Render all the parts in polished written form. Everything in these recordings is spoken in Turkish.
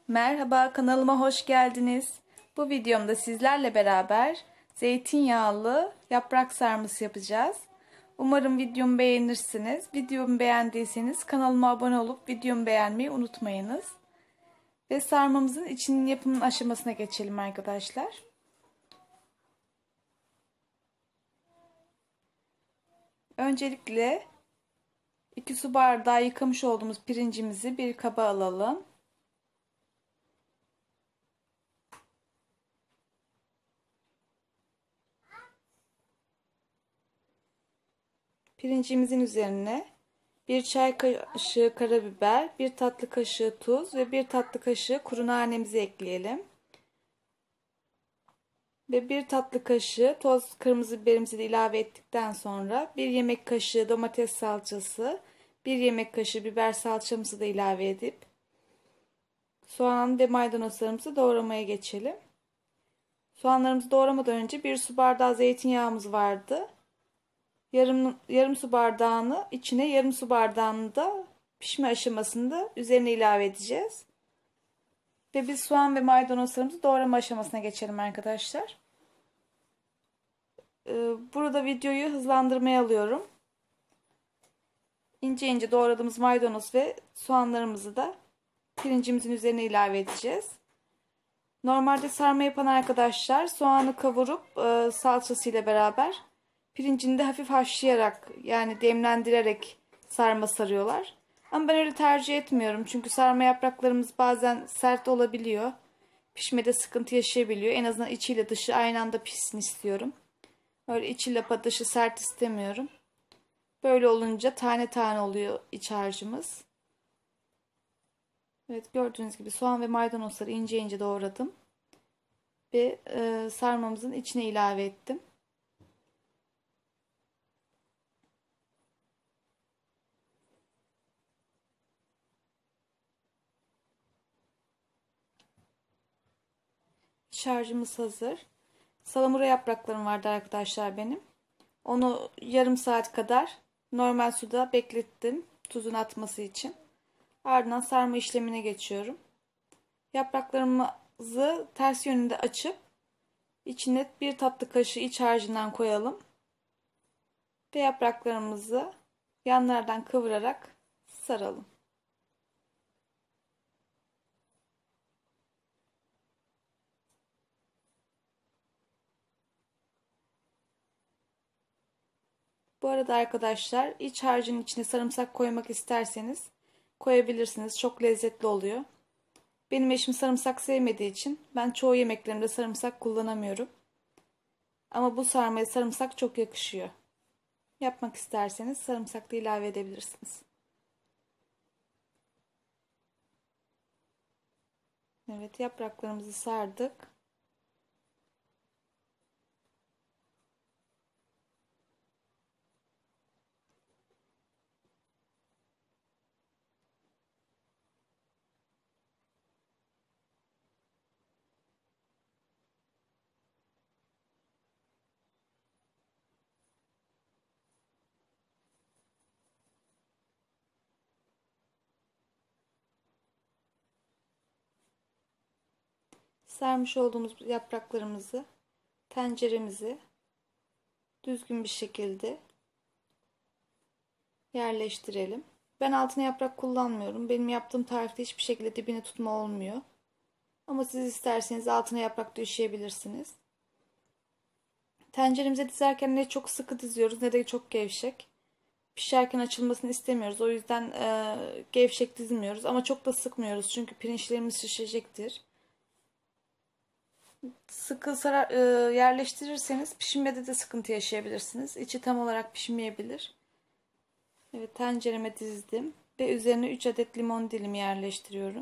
Merhaba, kanalıma hoş geldiniz. Bu videomda sizlerle beraber zeytinyağlı yaprak sarması yapacağız. Umarım videomu beğenirsiniz. Videomu beğendiyseniz kanalıma abone olup videomu beğenmeyi unutmayınız. Ve sarmamızın içinin yapımının aşamasına geçelim arkadaşlar. Öncelikle 2 su bardağı yıkamış olduğumuz pirincimizi bir kaba alalım. Pirincimizin üzerine 1 çay kaşığı karabiber, 1 tatlı kaşığı tuz ve 1 tatlı kaşığı kuru nanemizi ekleyelim. Ve 1 tatlı kaşığı toz kırmızı biberimizi de ilave ettikten sonra 1 yemek kaşığı domates salçası, 1 yemek kaşığı biber salçamızı da ilave edip soğan ve maydanozlarımızı doğramaya geçelim. Soğanlarımızı doğramadan önce 1 su bardağı zeytinyağımız vardı. Yarım su bardağını içine, yarım su bardağını da pişme aşamasında üzerine ilave edeceğiz. Ve biz soğan ve maydanozlarımızı doğrama aşamasına geçelim arkadaşlar. Burada videoyu hızlandırmaya alıyorum. İnce ince doğradığımız maydanoz ve soğanlarımızı da pirincimizin üzerine ilave edeceğiz. Normalde sarma yapan arkadaşlar soğanı kavurup salçasıyla beraber pirincini de hafif haşlayarak, yani demlendirerek sarma sarıyorlar. Ama ben öyle tercih etmiyorum. Çünkü sarma yapraklarımız bazen sert olabiliyor. Pişmede sıkıntı yaşayabiliyor. En azından içiyle dışı aynı anda pişsin istiyorum. Öyle içi lapa dışı sert istemiyorum. Böyle olunca tane tane oluyor iç harcımız. Evet, gördüğünüz gibi soğan ve maydanozları ince ince doğradım. Ve sarmamızın içine ilave ettim. Şarjımız hazır. Salamura yapraklarım vardı arkadaşlar benim. Onu yarım saat kadar normal suda beklettim tuzun atması için. Ardından sarma işlemine geçiyorum. Yapraklarımızı ters yönünde açıp içine 1 tatlı kaşığı iç harcından koyalım. Ve yapraklarımızı yanlardan kıvırarak saralım. Bu arada arkadaşlar, iç harcın içine sarımsak koymak isterseniz koyabilirsiniz. Çok lezzetli oluyor. Benim eşim sarımsak sevmediği için ben çoğu yemeklerimde sarımsak kullanamıyorum. Ama bu sarmaya sarımsak çok yakışıyor. Yapmak isterseniz sarımsak da ilave edebilirsiniz. Evet, yapraklarımızı sardık. Sarmış olduğumuz yapraklarımızı tenceremize düzgün bir şekilde yerleştirelim. Ben altına yaprak kullanmıyorum. Benim yaptığım tarifte hiçbir şekilde dibine tutma olmuyor. Ama siz isterseniz altına yaprak döşeyebilirsiniz. Tenceremize dizerken ne çok sıkı diziyoruz ne de çok gevşek. Pişerken açılmasını istemiyoruz. O yüzden gevşek dizmiyoruz. Ama çok da sıkmıyoruz. Çünkü pirinçlerimiz şişecektir. Sıkı yerleştirirseniz pişmede de sıkıntı yaşayabilirsiniz. İçi tam olarak pişmeyebilir. Evet, tencereme dizdim. Ve üzerine 3 adet limon dilimi yerleştiriyorum.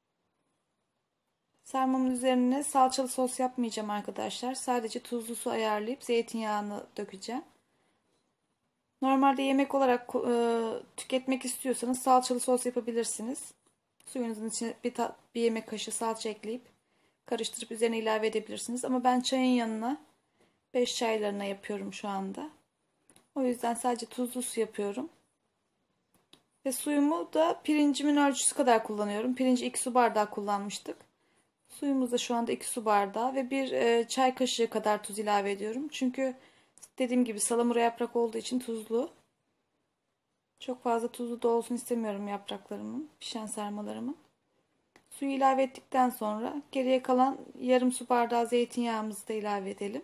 Sarmamın üzerine salçalı sos yapmayacağım arkadaşlar. Sadece tuzlu su ayarlayıp zeytinyağını dökeceğim. Normalde yemek olarak tüketmek istiyorsanız salçalı sos yapabilirsiniz. Suyunuzun içine bir yemek kaşığı salça ekleyip karıştırıp üzerine ilave edebilirsiniz. Ama ben çayın yanına 5 çaylarına yapıyorum şu anda. O yüzden sadece tuzlu su yapıyorum. Ve suyumu da pirincimin ölçüsü kadar kullanıyorum. Pirinci 2 su bardağı kullanmıştık. Suyumuz da şu anda 2 su bardağı ve bir çay kaşığı kadar tuz ilave ediyorum. Çünkü dediğim gibi salamura yaprak olduğu için tuzlu. Çok fazla tuzlu da olsun istemiyorum yapraklarımın, pişen sarmalarımın. Suyu ilave ettikten sonra geriye kalan yarım su bardağı zeytinyağımızı da ilave edelim.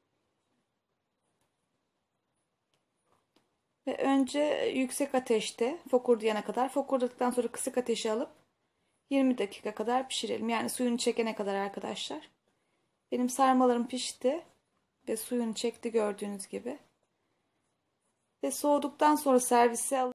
Ve önce yüksek ateşte fokurdayana kadar, fokurdadıktan sonra kısık ateşe alıp 20 dakika kadar pişirelim. Yani suyunu çekene kadar arkadaşlar. Benim sarmalarım pişti ve suyunu çekti gördüğünüz gibi. Ve soğuduktan sonra servise alıp